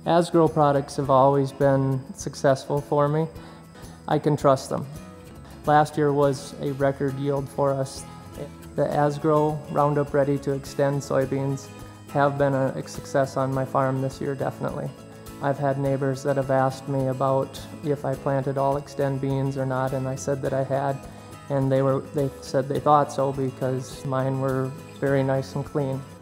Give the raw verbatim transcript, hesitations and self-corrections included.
Asgrow products have always been successful for me. I can trust them. Last year was a record yield for us. The Asgrow Roundup Ready to Xtend soybeans have been a success on my farm this year, definitely. I've had neighbors that have asked me about if I planted all Xtend beans or not, and I said that I had, and they were they said they thought so because mine were very nice and clean.